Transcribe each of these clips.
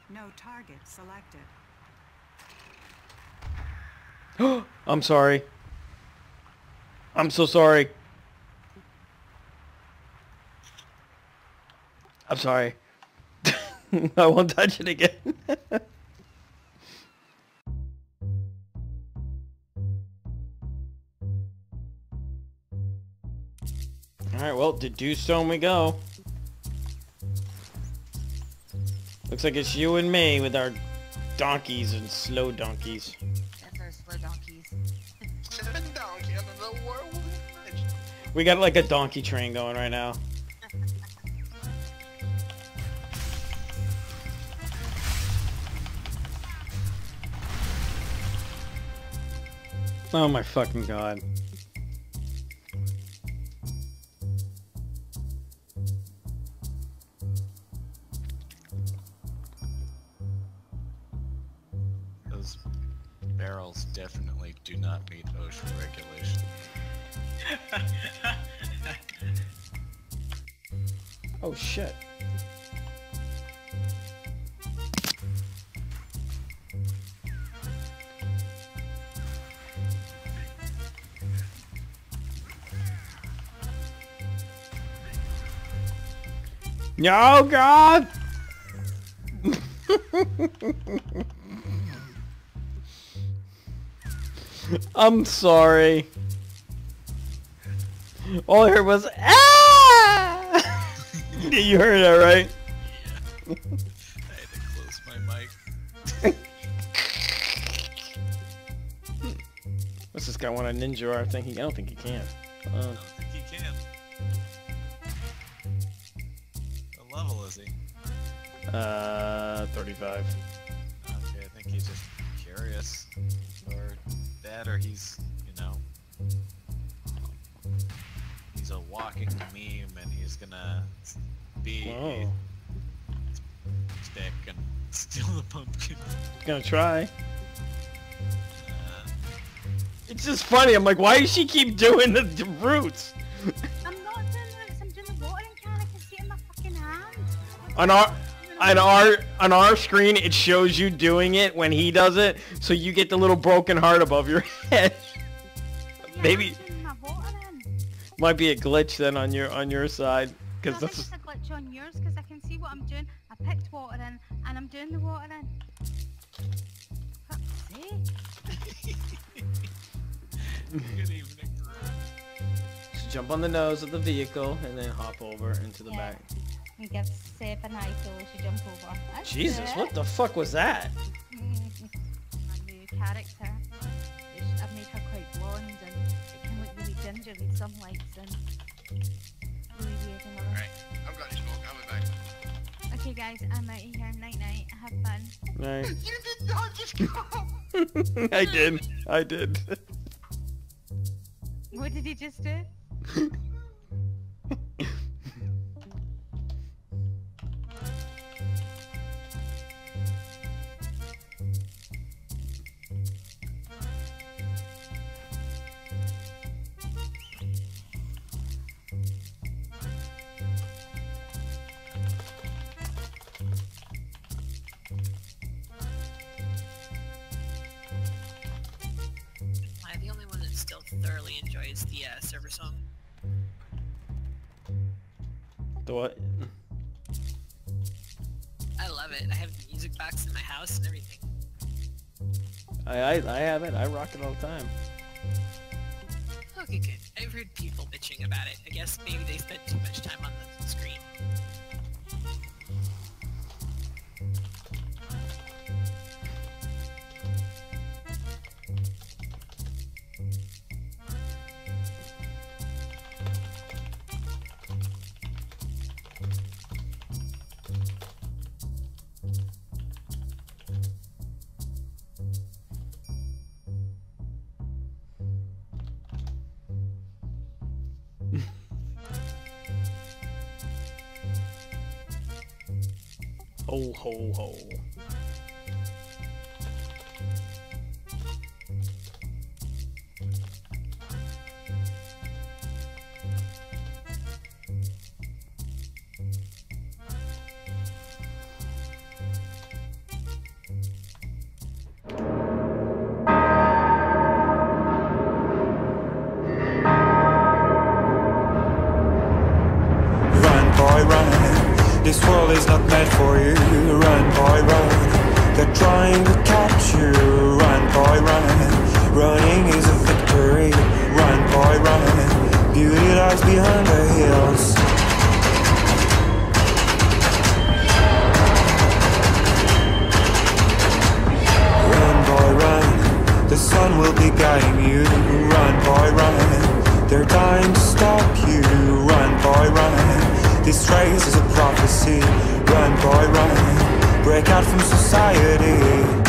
No target selected. I'm sorry. I'm so sorry. I'm sorry. I won't touch it again. Alright, well, to Dewstone we go. Looks like it's you and me with our donkeys and slow donkeys. That's our slow donkeys. Donkey of the world. We got like a donkey train going right now. Oh my fucking god. Those barrels definitely do not meet ocean regulation. Oh shit. No, God! I'm sorry. All I heard was ah! You heard that, right? Yeah. I had to close my mic. What's this guy want a ninja or I don't think he can. I don't think he can. What level is he? 35. Okay, I think he's just curious. Or that, or he's, you know... He's a walking meme and he's gonna be Whoa. a stick and steal the pumpkin. Gonna try. Uh, It's just funny. I'm like, why does she keep doing the roots? I'm not doing this, I'm doing the watering can. I can see it in my fucking hand. On our screen, it shows you doing it when he does it, so you get the little broken heart above your head. Yeah, Maybe I'm doing my watering. might be a glitch then on your side, because No, this this is is a glitch on yours because I can see what I'm doing. I picked watering and I'm doing the watering. Fuck's sake. good evening, Gru. just jump on the nose of the vehicle and then hop over into the Yeah. back. We give 7 idols to jump over. That's Jesus, it. what the fuck was that? My new character. I've made her quite blonde and it can look really ginger in some lights and really weird in others. Alright, I'm glad you spoke. I'll be back. Okay guys, I'm out of here. Night night. Have fun. Right. You did not just go! I did. What did he just do? Am I the only one that still thoroughly enjoys the server song? The what? I love it. I have the music box in my house and everything. I have it. I rock it all the time. Okay, good. I've heard people bitching about it. I guess maybe they spent too much time on the screen. Ho ho ho. meant for you. Run, boy, run. They're trying to catch you. Run, boy, run. Running is a victory. Run, boy, run. Beauty lies behind the hills. Run, boy, run. The sun will be guiding you. Run, boy, run. They're dying to stop you. Run, boy, run. This race is a prophecy. Run, boy, run. Break out from society.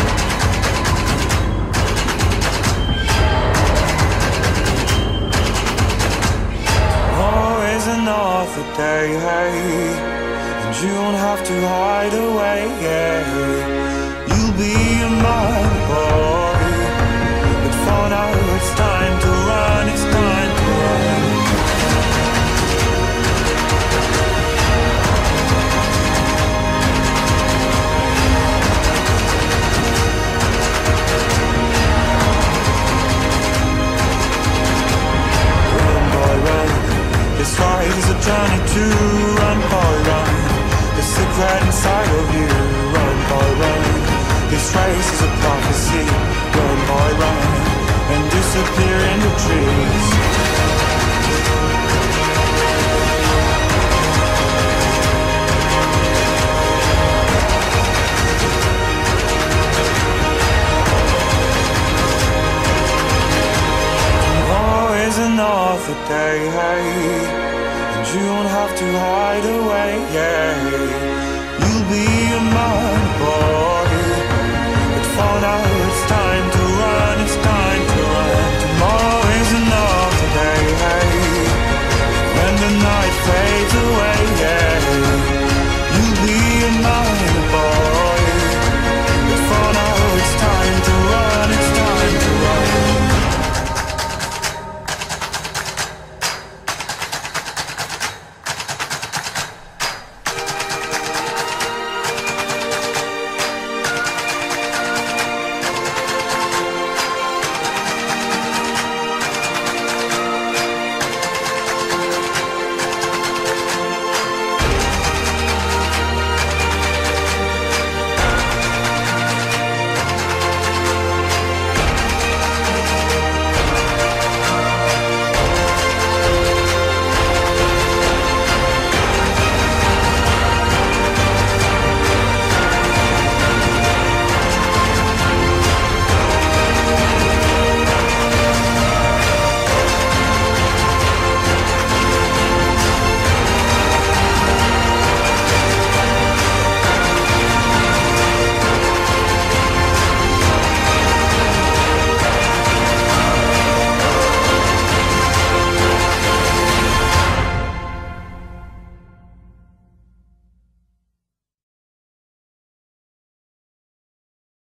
Always another day, hey, and you don't have to hide away, yeah. You'll be a man, boy, but for now it's time to run, it's time to run. This ride is a journey to run, boy, run. The secret inside of you, run, boy, run. This race is a prophecy, run, boy, run. And disappear in the trees. Always another day, hey, and you don't have to hide away, yeah.